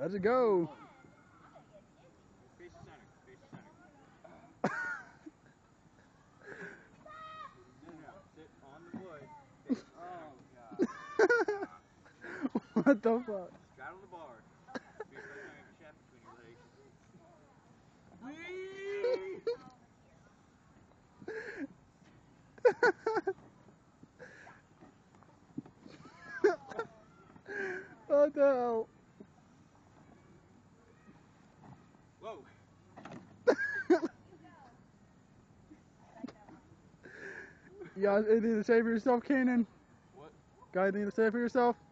Let's go. Face the center. Face the center. No. Sit on the wood. Oh, God. What the fuck? Straddle the bar. Be afraid to have a shaft between your legs. Whee! What the hell? Whoa. You got anything to say for yourself, Kanan? What? Got anything to say for yourself?